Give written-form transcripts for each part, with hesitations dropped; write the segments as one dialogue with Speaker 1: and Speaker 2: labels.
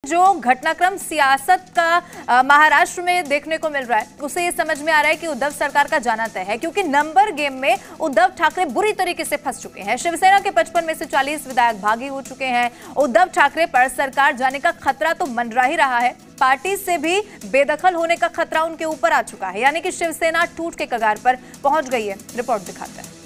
Speaker 1: जो घटनाक्रम सियासत का महाराष्ट्र में देखने को मिल रहा है उसे ये समझ में आ रहा है कि उद्धव सरकार का जाना तय है, क्योंकि नंबर गेम में उद्धव ठाकरे बुरी तरीके से फंस चुके हैं। शिवसेना के 55 में से 40 विधायक भागी हो चुके हैं। उद्धव ठाकरे पर सरकार जाने का खतरा तो मंडरा ही रहा है, पार्टी से भी बेदखल होने का खतरा उनके ऊपर आ चुका है, यानी कि शिवसेना टूट के कगार पर पहुंच गई है। रिपोर्ट दिखाते हैं।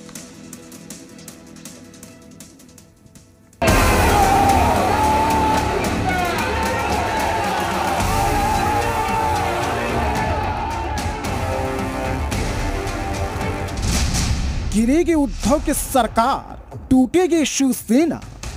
Speaker 2: गिरेगी उद्धव की सरकार, टूटेगी शिवसेना।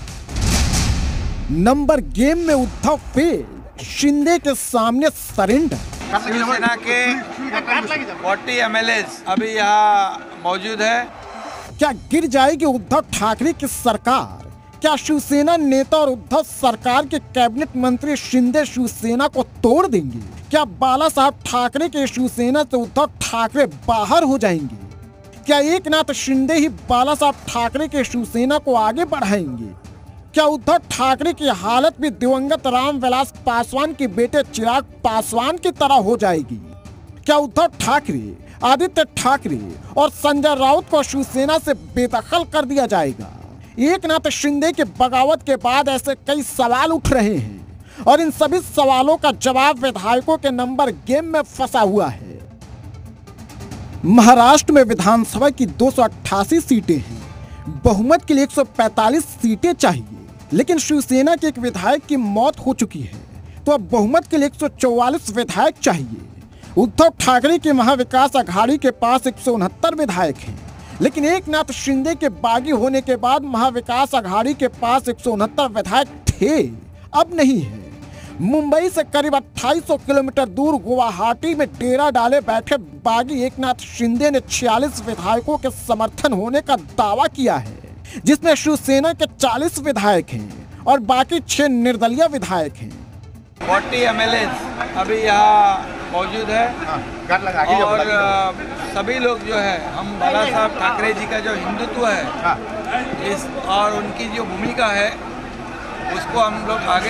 Speaker 2: नंबर गेम में उद्धव फेल, शिंदे के सामने सरेंडर।
Speaker 3: शिवसेना के 40 MLAs अभी यहाँ मौजूद है।
Speaker 2: क्या गिर जाएगी उद्धव ठाकरे की सरकार? क्या शिवसेना नेता और उद्धव सरकार के कैबिनेट मंत्री शिंदे शिवसेना को तोड़ देंगे? क्या बाला साहब ठाकरे के शिवसेना से उद्धव ठाकरे बाहर हो जाएंगे? क्या एकनाथ शिंदे ही बाला साहब ठाकरे के शिवसेना को आगे बढ़ाएंगे? क्या उद्धव ठाकरे की हालत भी दिवंगत रामविलास पासवान के बेटे चिराग पासवान की तरह हो जाएगी? क्या उद्धव ठाकरे, आदित्य ठाकरे और संजय राउत को शिवसेना से बेदखल कर दिया जाएगा? एकनाथ शिंदे के बगावत के बाद ऐसे कई सवाल उठ रहे हैं और इन सभी सवालों का जवाब विधायकों के नंबर गेम में फंसा हुआ है। महाराष्ट्र में विधानसभा की 288 सीटें हैं, बहुमत के लिए 145 सीटें चाहिए, लेकिन शिवसेना के एक विधायक की मौत हो चुकी है, तो अब बहुमत के लिए 144 विधायक चाहिए। उद्धव ठाकरे की महाविकास अघाड़ी के पास 169 विधायक हैं, लेकिन एकनाथ शिंदे के बागी होने के बाद महाविकास अघाड़ी के पास 169 विधायक थे, अब नहीं है। मुंबई से करीब 2800 किलोमीटर दूर गुवाहाटी में डेरा डाले बैठे बागी एकनाथ शिंदे ने 46 विधायकों के समर्थन होने का दावा किया है, जिसमें शिवसेना के 40 विधायक हैं और बाकी 6 निर्दलीय विधायक हैं।
Speaker 3: 40 MLAs अभी यहाँ मौजूद है और सभी लोग जो है, हम बाला साहब ठाकरे जी का जो हिंदुत्व है इस और उनकी जो भूमिका है उसको हम लोग आगे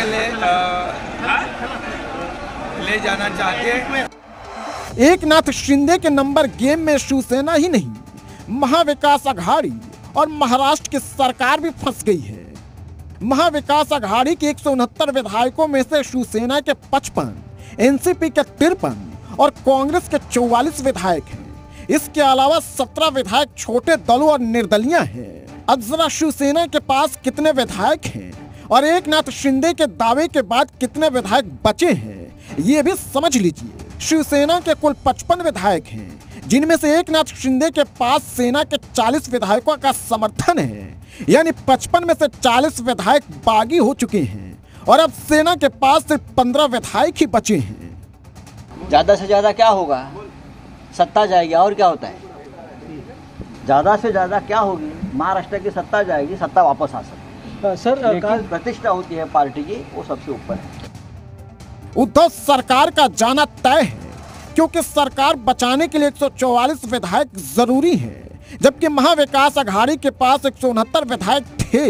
Speaker 3: ले जाना चाहते हैं।
Speaker 2: एकनाथ शिंदे के नंबर गेम में शिवसेना ही नहीं, महाविकास अघाड़ी और महाराष्ट्र की सरकार भी फंस गई है। महाविकास अघाड़ी के 169 विधायकों में से शिवसेना के 55, एनसीपी के 53 और कांग्रेस के 44 विधायक हैं। इसके अलावा 17 विधायक छोटे दलों और निर्दलीय हैं। अब जरा शिवसेना के पास कितने विधायक हैं और एकनाथ शिंदे के दावे के बाद कितने विधायक बचे हैं, ये भी समझ लीजिए। शिवसेना के कुल 55 विधायक हैं, जिनमें से एकनाथ शिंदे के पास सेना के 40 विधायकों का समर्थन है, यानी 55 में से 40 विधायक बागी हो चुके हैं और अब सेना के पास सिर्फ 15 विधायक ही बचे हैं।
Speaker 4: ज्यादा से ज्यादा क्या होगा? सत्ता जाएगी, और क्या होता है? ज्यादा से ज्यादा क्या होगी? महाराष्ट्र की सत्ता जाएगी, सत्ता वापस आ सकती है। सर, प्रतिष्ठा होती है पार्टी की, वो सबसे ऊपर है।
Speaker 2: उद्धव सरकार का जाना तय है, क्योंकि सरकार बचाने के लिए 144 विधायक जरूरी है, जबकि महाविकास अघाड़ी के पास 169 विधायक थे,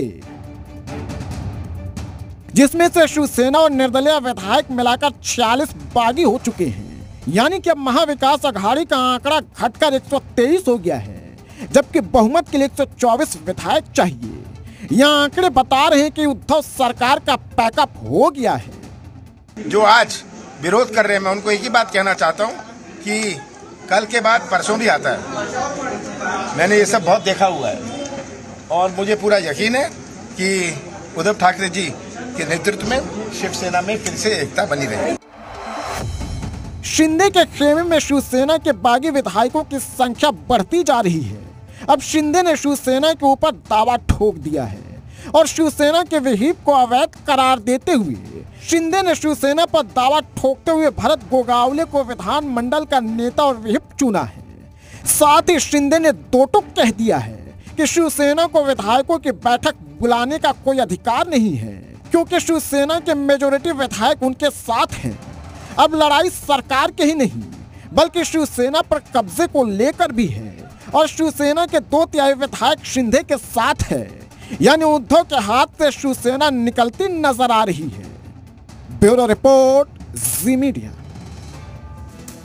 Speaker 2: जिसमें से शिवसेना और निर्दलीय विधायक मिलाकर 46 बागी हो चुके हैं। यानी कि अब महाविकास अघाड़ी का आंकड़ा घटकर 123 हो गया है, जबकि बहुमत के लिए 124 विधायक चाहिए। यह आंकड़े बता रहे हैं कि उद्धव सरकार का पैकअप हो गया है।
Speaker 5: जो आज विरोध कर रहे हैं, मैं उनको एक ही बात कहना चाहता हूं कि कल के बाद परसों भी आता है। मैंने ये सब बहुत देखा हुआ है और मुझे पूरा यकीन है कि उद्धव ठाकरे जी के नेतृत्व में शिवसेना में फिर से एकता बनी रहेगी।
Speaker 2: शिंदे के खेमे में शिवसेना के बागी विधायकों की संख्या बढ़ती जा रही है। अब शिंदे ने शिवसेना के ऊपर दावा ठोक दिया है और शिवसेना के विहिप को अवैध करार देते हुए शिंदे ने शिवसेना पर दावा ठोकते हुए भरत गोगावले को विधानमंडल का नेता और विहिप चुना है। साथ ही शिंदे ने दो टूक कह दिया है कि शिवसेना को विधायकों की बैठक बुलाने का कोई अधिकार नहीं है, क्योंकि शिवसेना के मेजोरिटी विधायक उनके साथ हैं। अब लड़ाई सरकार के ही नहीं बल्कि शिवसेना पर कब्जे को लेकर भी है और शिवसेना के 2/3 विधायक शिंदे के साथ है, यानी उद्धव के हाथ से शिवसेना निकलती नजर आ रही है। Bureau report, Zee media.